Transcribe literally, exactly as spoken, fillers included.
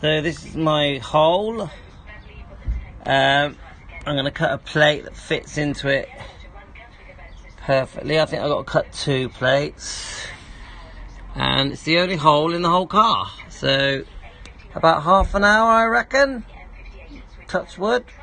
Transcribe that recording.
So this is my hole. Um, I'm going to cut a plate that fits into it perfectly. I think I've got to cut two plates. And it's the only hole in the whole car. So about half an hour, I reckon. Touch wood.